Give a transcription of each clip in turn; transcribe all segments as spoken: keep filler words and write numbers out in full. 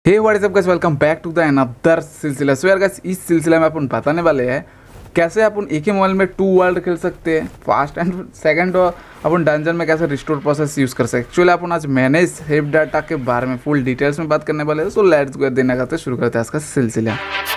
Hey what is up guys, welcome back to the another सिलसिला। So यार guys, इस सिलसिले में अपन बताने वाले हैं कैसे अपन एक ही मोबाइल में टू वर्ल्ड खेल सकते हैं, फास्ट एंड सेकंड अपन डंजन में कैसे रिस्टोर प्रोसेस यूज़ कर सकते हैं। एक्चुअली अपन आज मैनेज सेव डाटा के बारे में फुल डिटेल्स में बात करने वाले हैं। सो लेट्स गो, देना करते शुरू करते हैं इसका सिलसिला।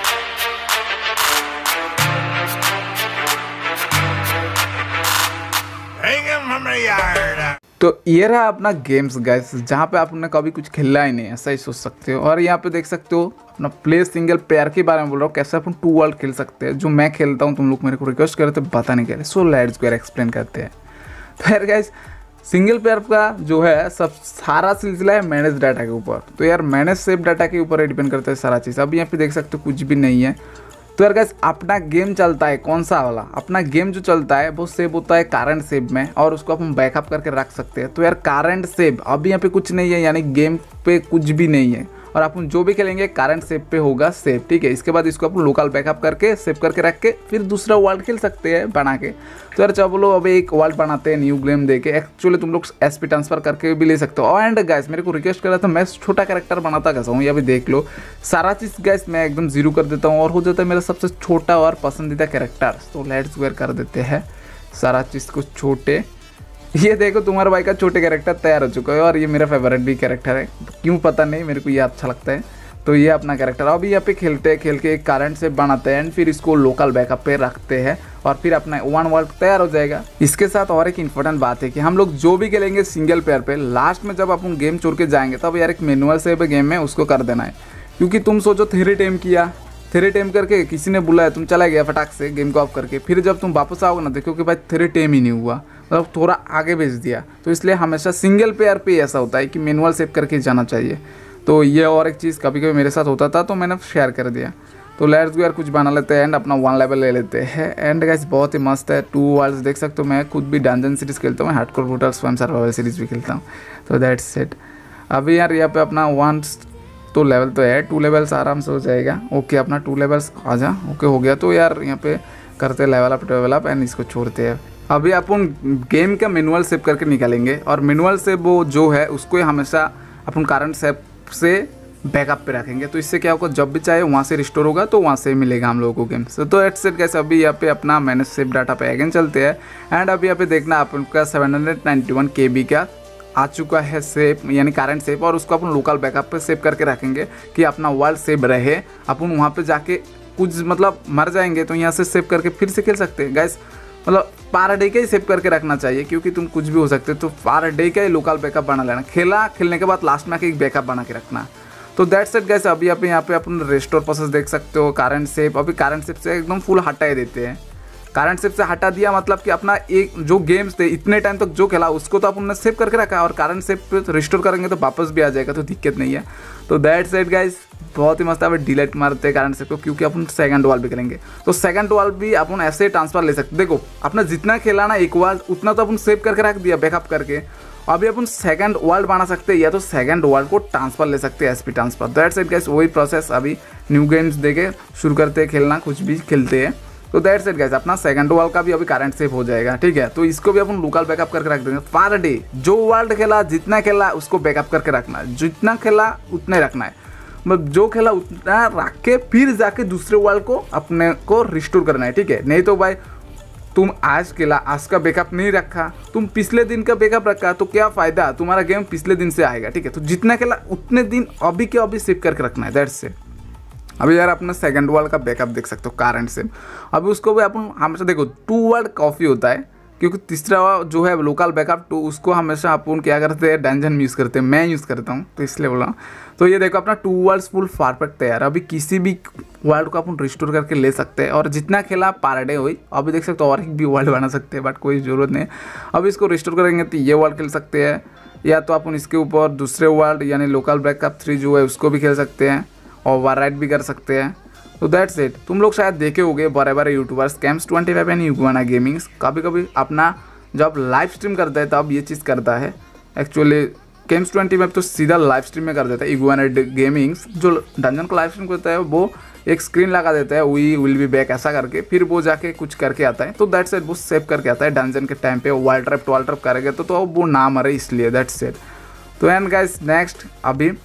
तो ये रहा अपना गेम्स गाइस, जहाँ पे आपने कभी कुछ खेला ही नहीं, ऐसा ही सोच सकते हो। और यहाँ पे देख सकते हो अपना प्ले सिंगल प्लेयर के बारे में बोल रहा हूँ, कैसे अपन टू वर्ल्ड खेल सकते हैं। जो मैं खेलता हूँ, तुम लोग मेरे को रिक्वेस्ट कर रहे थे, पता नहीं करे। सो लेट्स गो एक्सप्लेन करते हैं। तो यार गाइस, सिंगल प्लेयर का जो है सब सारा सिलसिला है मैनेज डाटा के ऊपर। तो यार मैनेज सेव डाटा के ऊपर डिपेंड करता है सारा चीज़। अभी यहाँ पे देख सकते हो कुछ भी नहीं है। तो यार गाइस, अपना गेम चलता है कौन सा वाला, अपना गेम जो चलता है वो सेव होता है करंट सेव में, और उसको अपन बैकअप करके रख सकते हैं। तो यार करंट सेव अभी यहाँ पे कुछ नहीं है, यानी गेम पे कुछ भी नहीं है, और अपन जो भी खेलेंगे करंट सेव पे होगा सेव, ठीक है। इसके बाद इसको अपन लोकल बैकअप करके सेव करके रख के फिर दूसरा वर्ल्ड खेल सकते हैं बना के। तो यार चलो अभी एक वर्ल्ड बनाते हैं न्यू गेम देके। एक्चुअली तुम लोग एस पी ट्रांसफर करके भी ले सकते हो। एंड गाइस, मेरे को रिक्वेस्ट कर रहा था मैं छोटा कैरेक्टर बनाता कैसा हूँ, ये भी देख लो। सारा चीज़ गाइस मैं एकदम जीरो कर देता हूँ और हो जाता है मेरा सबसे छोटा और पसंदीदा कैरेक्टर। तो लेट्स वेयर कर देते हैं सारा चीज़ को छोटे। ये देखो तुम्हारे भाई का छोटे कैरेक्टर तैयार हो चुका है, और ये मेरा फेवरेट भी कैरेक्टर है, क्यों पता नहीं, मेरे को ये अच्छा लगता है। तो ये अपना कैरेक्टर अभी यहाँ पे खेलते हैं, खेल के एक करंट से बनाते हैं, एंड फिर इसको लोकल बैकअप पे रखते हैं, और फिर अपना वन वर्ल्ड तैयार हो जाएगा। इसके साथ और एक इंपॉर्टेंट बात है कि हम लोग जो भी खेलेंगे सिंगल प्लेयर पे, लास्ट में जब अपन गेम छोड़ के जाएंगे तब यार एक मैनुअल सेव गेम में उसको कर देना है। क्योंकि तुम सोचो थ्री टाइम किया, थ्री टाइम करके किसी ने बुलाया, तुम चला गया फटाक से गेम को ऑफ करके, फिर जब तुम वापस आओगे ना देखो कि भाई थ्री टाइम ही नहीं हुआ, मतलब थोड़ा आगे भेज दिया। तो इसलिए हमेशा सिंगल प्लेयर पे ऐसा होता है कि मैनुअल सेव करके जाना चाहिए। तो ये और एक चीज़ कभी कभी मेरे साथ होता था, तो मैंने शेयर कर दिया। तो लेट्स गो यार, कुछ बना लेते हैं एंड अपना वन लेवल ले लेते हैं। एंड गाइस बहुत ही मस्त है, टू वर्ल्ड्स देख सकते हो। मैं खुद भी डंजन सीरीज़ खेलता हूँ, हार्डकोर ब्रूटल स्वयं सर्वाइवल सीरीज़ भी खेलता हूँ। तो दैट्स इट। अभी यार यहाँ पे अपना वन तो लेवल तो है, टू लेवल्स आराम से हो जाएगा। ओके, अपना टू लेवल्स आ जा। ओके हो गया। तो यार यहाँ पे करते level up level up and इसको छोड़ते हैं। अभी अपन गेम का मैनुअल सेव करके निकालेंगे, और मैनुअल सेव वो जो है उसको हमेशा अपन करंट सेव से बैकअप पे रखेंगे। तो इससे क्या होगा, जब भी चाहे वहाँ से रिस्टोर होगा तो वहाँ से मिलेगा हम लोगों को गेम से। तो एट सेट कैसे अभी यहाँ पे अपना मैनेज सेव डाटा पे अगेन चलते हैं। एंड अभी यहाँ पे देखना अपन का seven hundred ninety one K B का आ चुका है सेव, यानी करंट सेव, और उसको अपन लोकल बैकअप पे सेव करके रखेंगे कि अपना वर्ल्ड सेव रहे। अपन वहाँ पे जाके कुछ मतलब मर जाएंगे तो यहाँ से सेव करके फिर से खेल सकते हैं गाइस। मतलब पर डे का ही सेव करके रखना चाहिए, क्योंकि तुम कुछ भी हो सकते हो। तो पर डे का ही लोकल बैकअप बना लेना, खेला खेलने के बाद लास्ट में आके एक बैकअप बना के रखना। तो दैट्स इट गाइस। अभी आप यहाँ पे अपन रिस्टोर प्रोसेस देख सकते हो, करंट सेव। अभी करंट सेव से एकदम फुल हटा ही देते हैं। करंट सेव से हटा दिया मतलब कि अपना एक जो गेम्स थे इतने टाइम तक जो खेला उसको तो अपन ने सेव करके रखा है, और करंट सेव पे रिस्टोर करेंगे तो वापस भी आ जाएगा, तो दिक्कत नहीं है। तो दैट्स इट गाइस, बहुत ही मस्त है। अभी डिलीट मारते हैं करंट सेव को, क्योंकि अपन सेकंड वाल भी करेंगे। तो सेकंड वाल भी अपन ऐसे ट्रांसफर ले सकते। देखो अपना जितना खेला ना एक वाल, उतना तो अपन सेव करके रख दिया बैकअप करके। अभी अपन सेकंड वर्ल्ड बना सकते हैं, या तो सेकंड वर्ल्ड को ट्रांसफर ले सकते हैं, SP transfer. That's it guys, वही प्रोसेस। अभी न्यू गेम्स देके शुरू करते हैं खेलना, कुछ भी खेलते हैं। तो दैट्स इट गाइस, अपना सेकंड वर्ल्ड का भी अभी करंट सेव हो जाएगा, ठीक है। तो इसको भी अपन लोकल बैकअप करके रख देंगे। पर डे जो वर्ल्ड खेला, जितना खेला उसको बैकअप करके रखना है, जितना खेला उतना ही रखना है। मतलब जो खेला उतना रख के फिर जाके दूसरे वर्ल्ड को अपने को रिस्टोर करना है, ठीक है। नहीं तो भाई तुम आज खेला, आज का बैकअप नहीं रखा, तुम पिछले दिन का बैकअप रखा, तो क्या फ़ायदा, तुम्हारा गेम पिछले दिन से आएगा, ठीक है। तो जितना खेला उतने दिन अभी के अभी सेव करके रखना है, दैट्स इट। अभी यार अपना सेकंड वर्ल्ड का बैकअप देख सकते हो, करंट सेव। अभी उसको भी अपन हमेशा देखो टू वर्ल्ड कॉफ़ी होता है, क्योंकि तीसरा जो है लोकल बैकअप टू, उसको हमेशा अपन क्या करते हैं, डंजन में यूज़ करते हैं। मैं यूज़ करता हूँ, तो इसलिए बोला। तो ये देखो अपना टू वर्ल्ड्स फुल परफेक्ट तैयार। अभी किसी भी वर्ल्ड को अपन रिस्टोर करके ले सकते हैं, और जितना खेला पर डे हुई। अभी देख सकते हो और एक भी वर्ल्ड बना सकते हैं, बट कोई ज़रूरत नहीं। अब इसको रिस्टोर करेंगे तो ये वर्ल्ड खेल सकते हैं, या तो अपन इसके ऊपर दूसरे वर्ल्ड यानी लोकल बैकअप थ्री जो है उसको भी खेल सकते हैं, और ओवरराइड भी कर सकते हैं। तो दैट्स इट। तुम लोग शायद देखे होंगे बड़े बड़े YouTubers, cams twenty five and iguana gamings, कभी कभी अपना जब लाइव स्ट्रीम करता है तब ये चीज़ करता है। एक्चुअली कैम्स ट्वेंटी फाइव तो सीधा लाइव स्ट्रीम में कर देता है। इगुआना गेमिंग्स जो डंजन को लाइव स्ट्रीम करता है, वो एक स्क्रीन लगा देता है, वी विल बी बैक ऐसा करके, फिर वो जाके कुछ करके आता है। तो दैट्स इट, वो सेव करके आता है डंजन के टाइम पे। वर्ल्ड ट्रैप ट्वेल्व ट्रैप करेंगे तो, तो वो ना मरे, इसलिए दैट्स इट। तो एंड गाइस नेक्स्ट अभी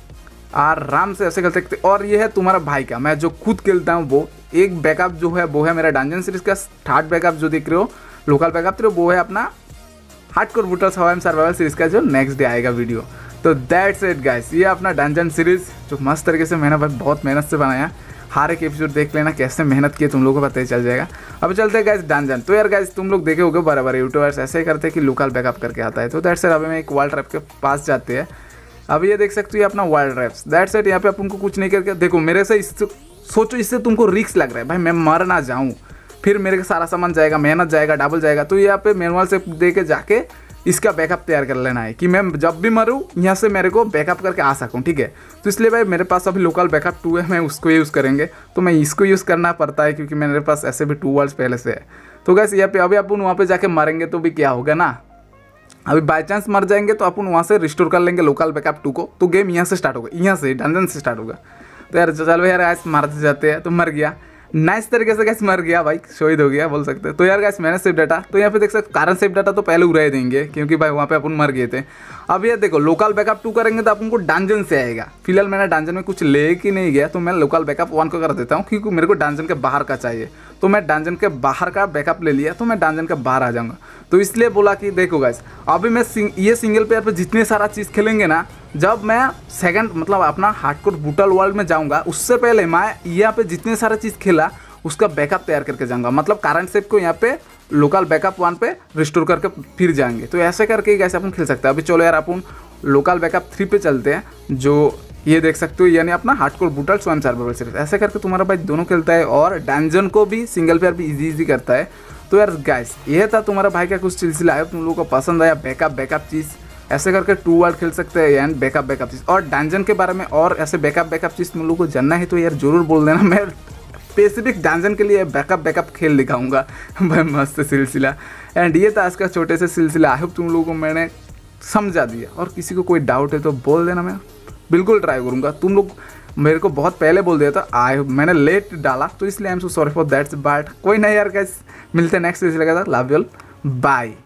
आराम से ऐसे खेल सकते। और ये है तुम्हारा भाई का, मैं जो खुद खेलता हूँ वो एक बैकअप जो है वो है मेरा डंजन सीरीज का थर्ड बैकअप जो देख रहे हो, लोकल बैकअप तो वो है अपना हार्डकोर ब्रूटल सर्वाइवल सीरीज का जो नेक्स्ट डे आएगा वीडियो। तो दैट्स इट गाइस, ये अपना डंजन सीरीज जो मस्त तरीके से मैंने बहुत मेहनत से बनाया। हर एक एपिसोड देख लेना कैसे मेहनत किए, तुम लोगों को पता ही चल जाएगा। अब चलते हैं गाइस डंजन। तो यार गाइस तुम लोग देखे होगे बराबर यूट्यूबर्स ऐसे ही करते हैं कि लोकल बैकअप करके आता है। तो दैट्स इट, अभी मैं एक वर्ल्ड ट्रैप के पास जाते हैं। अब ये देख सकते हो ये अपना वर्ल्ड ट्रैप्स। दैट्स इट, यहाँ पे अपन को कुछ नहीं करके देखो मेरे से इस सोचो इससे तुमको रिस्क लग रहा है भाई मैं मर ना जाऊँ, फिर मेरे का सारा सामान जाएगा, मेहनत जाएगा, डबल जाएगा। तो यहाँ पे मैनुअल से दे के जाके इसका बैकअप तैयार कर लेना है कि मैं जब भी मरूँ यहाँ से मेरे को बैकअप करके आ सकूँ, ठीक है। तो इसलिए भाई मेरे पास अभी लोकल बैकअप टू है, मैं उसको यूज़ करेंगे। तो मैं इसको यूज़ करना पड़ता है क्योंकि मेरे पास ऐसे भी टू वर्ल्ड्स पहले से है। तो गैस यहाँ पे अभी अपन वहाँ पे जाके मरेंगे तो भी क्या होगा ना, अभी बाई चांस मर जाएंगे तो अपन वहाँ से रिस्टोर कर लेंगे लोकल बैकअप टू को। तो गेम यहाँ से स्टार्ट होगा, यहाँ से डंजन से स्टार्ट होगा। तो यार चलो यार गैस मारते जाते हैं। तो मर गया, नाइस तरीके से गैस मर गया भाई, शहीद हो गया बोल सकते हैं। तो यार गैस मैंने सेव डाटा, तो यहाँ पे देख सकते कारण सेव डाटा तो पहले उड़ा देंगे क्योंकि भाई वहाँ पे अपन मर गए थे। अब ये देखो लोकल बैकअप टू करेंगे तो अपन को डंजन से आएगा। फिलहाल मैंने डंजन में कुछ ले के नहीं गया तो मैं लोकल बैकअप वन को कर देता हूँ क्योंकि मेरे को डंजन के बाहर का चाहिए। तो मैं डंजन के बाहर का बैकअप ले लिया तो मैं डंजन के बाहर आ जाऊँगा। तो इसलिए बोला कि देखो गाइस अभी मैं सिंग, ये सिंगल प्लेयर पे जितने सारा चीज़ खेलेंगे ना, जब मैं सेकंड मतलब अपना हार्डकोर ब्रूटल वर्ल्ड में जाऊँगा उससे पहले मैं यहाँ पे जितने सारा चीज़ खेला उसका बैकअप तैयार करके जाऊँगा। मतलब करंट सेव को यहाँ पे लोकल बैकअप वन पे रिस्टोर करके फिर जाएंगे। तो ऐसे करके ही कैसे अपन खेल सकते हैं। अभी चलो यार अपन लोकल बैकअप थ्री पे चलते हैं, जो ये देख सकते हो यानी अपना हार्डकोर ब्रूटल स्वयं सर्वाइवल सीरीज। ऐसे करके तुम्हारा भाई दोनों खेलता है और डंजन को भी सिंगल प्लेयर भी इजी इजी करता है। तो यार गाइस ये था तुम्हारा भाई का कुछ सिलसिला है, तुम लोगों को पसंद आया बैकअप बैकअप चीज़ ऐसे करके टू वर्ल्ड खेल सकते हैं एंड बैकअप बैकअप चीज़। और डंजन के बारे में और ऐसे बैकअप बैकअप चीज़ तुम लोगों को जानना है तो यार जरूर बोल देना, मैं स्पेसिफिक डंजन के लिए बैकअप बैकअप खेल दिखाऊंगा भाई मस्त सिलसिला। एंड ये था आज का छोटे से सिलसिला। आई होप तुम लोगों को मैंने समझा दिया और किसी को कोई डाउट है तो बोल देना, मैं बिल्कुल ट्राई करूँगा। तुम लोग मेरे को बहुत पहले बोल दिया था, आई मैंने लेट डाला तो इसलिए I am so sorry for that's, but कोई नहीं यार गाइस मिलते हैं नेक्स्ट सिलसिले के साथ। Love you all, bye.